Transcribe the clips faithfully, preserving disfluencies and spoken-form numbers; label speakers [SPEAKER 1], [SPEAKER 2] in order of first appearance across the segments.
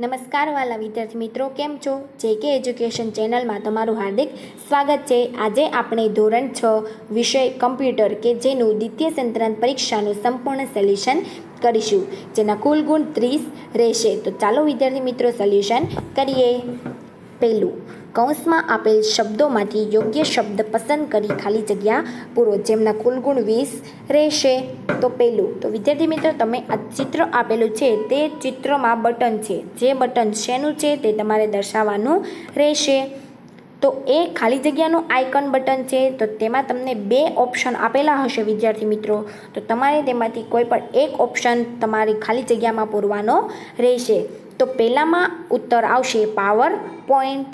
[SPEAKER 1] નમસ્કાર વાલા વિદ્યાર્થી મિત્રો, કેમ છો? જેકે એજ્યુકેશન ચેનલમાં તમારું હાર્દિક સ્વાગત છે। આજે આપણે ધોરણ છ વિષય કમ્પ્યુટર કે જેનું દ્વિતીય સંક્રાંત પરીક્ષાનું સંપૂર્ણ સોલ્યુશન કરીશું, જેના કુલ ગુણ ત્રીસ રહેશે। તો ચાલો વિદ્યાર્થી મિત્રો સોલ્યુશન કરીએ। પહેલું, કૌંસમાં આપેલ શબ્દોમાંથી યોગ્ય શબ્દ પસંદ કરી ખાલી જગ્યા પૂરો, જેમના કુલ ગુણ વીસ રહેશે। તો પહેલું, તો વિદ્યાર્થી મિત્રો તમે આ ચિત્ર આપેલું છે તે ચિત્રમાં બટન છે, જે બટન શેનું છે તે તમારે દર્શાવવાનું રહેશે। તો એ ખાલી જગ્યાનું આઇકન બટન છે, તો તેમાં તમને બે ઓપ્શન આપેલા હશે વિદ્યાર્થી મિત્રો, તો તમારે તેમાંથી કોઈ પણ એક ઓપ્શન તમારી ખાલી જગ્યામાં પૂરવાનો રહેશે। તો પહેલામાં ઉત્તર આવશે પાવર પોઈન્ટ।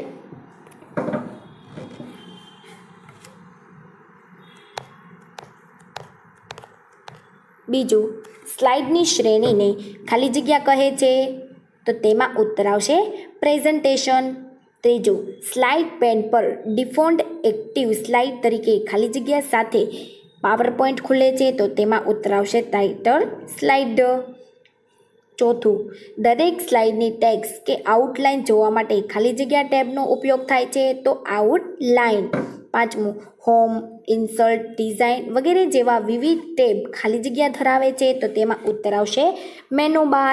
[SPEAKER 1] બીજું, સ્લાઇડની શ્રેણીને ખાલી જગ્યા કહે છે, તો તેમાં ઉત્તર આવશે પ્રેઝન્ટેશન। ત્રીજું, સ્લાઇડ પેન પર ડિફોલ્ટ એક્ટિવ સ્લાઇડ તરીકે ખાલી જગ્યા સાથે પાવર પોઈન્ટ ખુલે છે, તો તેમાં ઉત્તર આવશે ટાઇટલ સ્લાઇડ। ચોથું, દરેક સ્લાઇડની ટેક્સ્ટ કે આઉટલાઇન જોવા માટે ખાલી જગ્યા ટેબનો ઉપયોગ થાય છે, તો આઉટલાઇન। પાંચમું, હોમ, ઇન્સર્ટ, ડિઝાઇન વગેરે જેવા વિવિધ ટેબ ખાલી જગ્યા ધરાવે છે, તો તેમાં ઉત્તર આવશે મેનુ બાર।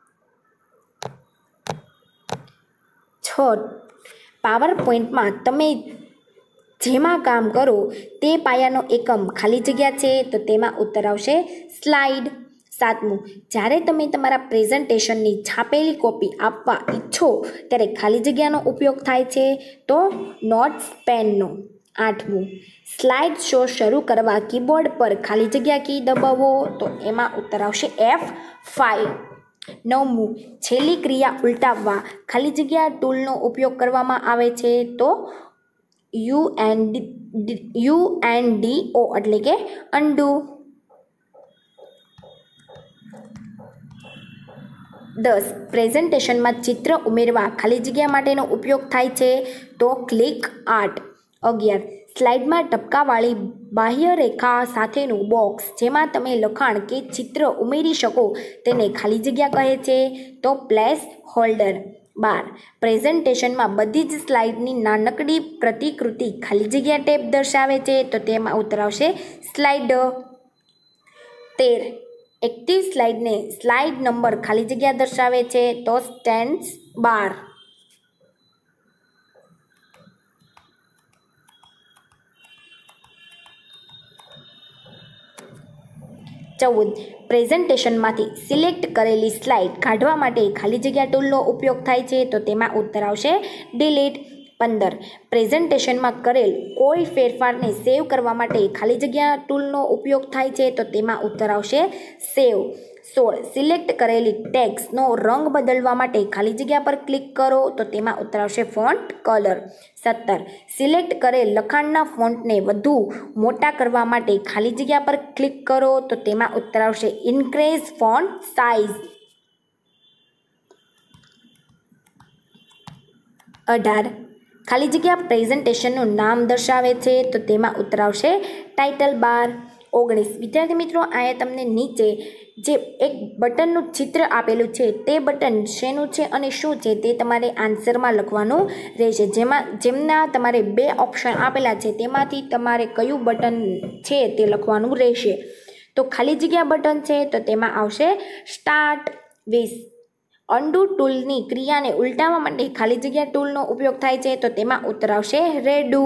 [SPEAKER 1] છ, પાવર પોઈન્ટમાં તમે જેમાં કામ કરો તે પાયાનો એકમ ખાલી જગ્યા છે, તો તેમાં ઉત્તર આવશે સ્લાઇડ। સાતમું, જ્યારે તમે તમારા પ્રેઝન્ટેશનની છાપેલી કોપી આપવા ઈચ્છો ત્યારે ખાલી જગ્યાનો ઉપયોગ થાય છે, તો નોટ્સ પેનનો। આઠમું, સ્લાઇડ શો શરૂ કરવા કીબોર્ડ પર ખાલી જગ્યા કી દબાવો, તો એમાં ઉત્તર આવશે એફ ફાઇવ। નવમું, છેલ્લી ક્રિયા ઉલટાવવા ખાલી જગ્યા ટૂલનો ઉપયોગ કરવામાં આવે છે, તો U N U N D O એટલે કે અન્ડુ। દસ, પ્રેઝન્ટેશનમાં ચિત્ર ઉમેરવા ખાલી જગ્યા માટેનો ઉપયોગ થાય છે, તો ક્લિક આર્ટ। અગિયાર, સ્લાઇડમાં ટપકાવાળી બાહ્ય રેખા સાથેનું બોક્સ જેમાં તમે લખાણ કે ચિત્ર ઉમેરી શકો તેને ખાલી જગ્યા કહે છે, તો પ્લેસ હોલ્ડર। બાર, પ્રેઝન્ટેશનમાં બધી જ સ્લાઇડની નાનકડી પ્રતિકૃતિ ખાલી જગ્યા ટેબ દર્શાવે છે, તો તેમાં ઉત્તર આવશે સ્લાઇડ। તેર, એક્ટિવ સ્લાઇડને સ્લાઇડ નંબર ખાલી જગ્યા દર્શાવે છે, તો સ્ટેન્ડ્સ બાર। ચૌદ, પ્રેઝન્ટેશનમાંથી સિલેક્ટ કરેલી સ્લાઇડ કાઢવા માટે ખાલી જગ્યા ટૂલનો ઉપયોગ થાય છે, તો તેમાં ઉત્તર આવશે ડિલીટ। પંદર, પ્રેઝન્ટેશનમાં કરેલ કોઈ ફેરફારને સેવ કરવા માટે ખાલી જગ્યા ટૂલનો ઉપયોગ થાય છે, તો તેમાં ઉત્તર આવશે સેવ। સોળ, સિલેક્ટ કરેલી ટેક્સ્ટનો રંગ બદલવા માટે ખાલી જગ્યા પર ક્લિક કરો, તો તેમાં ઉત્તર આવશે ફોન્ટ કલર। સત્તર, સિલેક્ટ કરેલ લખાણના ફોન્ટને વધુ મોટા કરવા માટે ખાલી જગ્યા પર ક્લિક કરો, તો તેમાં ઉત્તર આવશે ઇન્ક્રીઝ ફોન્ટ સાઇઝ। અઢાર, ખાલી જગ્યા પ્રેઝન્ટેશનનું નામ દર્શાવે છે, તો તેમાં ઉત્તર આવશે ટાઇટલ બાર। ઓગણીસ, વિદ્યાર્થી મિત્રો અહીંયા તમને નીચે જે એક બટનનું ચિત્ર આપેલું છે તે બટન શેનું છે અને શું છે તે તમારે આન્સરમાં લખવાનું રહેશે, જેમાં જેમના તમારે બે ઓપ્શન આપેલા છે તેમાંથી તમારે કયું બટન છે તે લખવાનું રહેશે। તો ખાલી જગ્યા બટન છે, તો તેમાં આવશે સ્ટાર્ટ। વીસ, અન્ડુ ટૂલની ક્રિયાને ઉલટાવવા માટે ખાલી જગ્યા ટૂલનો ઉપયોગ થાય છે, તો તેમાં ઉત્તર આવશે રેડુ।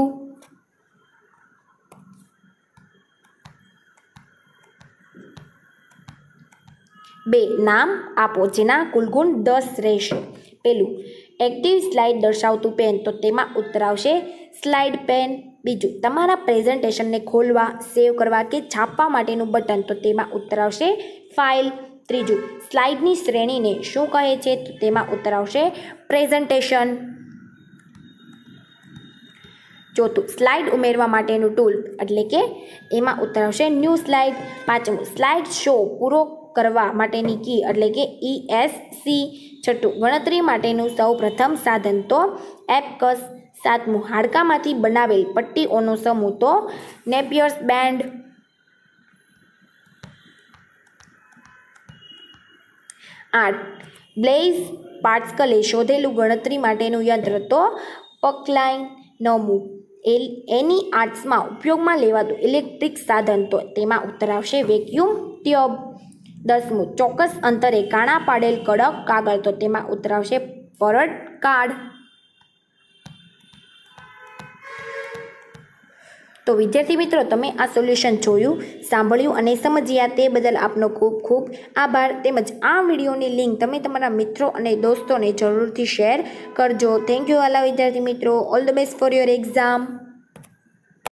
[SPEAKER 1] બે, નામ આપો જેના કુલ ગુણ દસ રહેશે। પેલું, એક્ટિવ સ્લાઇડ દર્શાવતું પેન, તો તેમાં ઉત્તર આવશે સ્લાઇડ પેન। બીજું, તમારા પ્રેઝન્ટેશનને ખોલવા, સેવ કરવા કે છાપવા માટેનું બટન, તો તેમાં ઉત્તર આવશે ફાઇલ। ત્રીજું, સ્લાઇડની શ્રેણીને શું કહે છે, તો તેમાં ઉત્તર આવશે પ્રેઝન્ટેશન। ચોથું, સ્લાઇડ ઉમેરવા માટેનું ટૂલ એટલે કે એમાં ઉત્તર આવશે ન્યૂ સ્લાઇડ। પાંચમું, સ્લાઇડ શો પૂરો કરવા માટેની કી એટલે કે ઈ એસ સી। છઠ્ઠું, ગણતરી માટેનું સૌ પ્રથમ સાધન, તો એબકસ। સાતમું, હાડકામાંથી બનાવેલ પટ્ટીઓનો સમૂહ, તો નેપિયર્સ બેન્ડ। આઠ, બ્લેઝ પાસ્કલે શોધેલું ગણતરી માટેનું યંત્ર? તો પકલાઇન. નવમું, એલ એની આર્ટ્સમાં ઉપયોગમાં લેવાતું ઇલેક્ટ્રિક સાધન? તો તેમાં ઉત્તર આવશે વેક્યુમ ટ્યુબ. દસમું, ચોક્કસ અંતરે કાણા પાડેલ કડક કાગળ? તો તેમાં ઉત્તર આવશે પરત કાર્ડ. તો વિદ્યાર્થી મિત્રો, તમે આ સોલ્યુશન જોયું, સાંભળ્યું અને સમજ્યા તે બદલ આપનો ખૂબ ખૂબ આભાર. તેમજ આ વિડીયોની લિંક તમે તમારા મિત્રો અને દોસ્તોને જરૂરથી શેર કરજો. થેન્ક યુ વાલા વિદ્યાર્થી મિત્રો. All the best for your exam.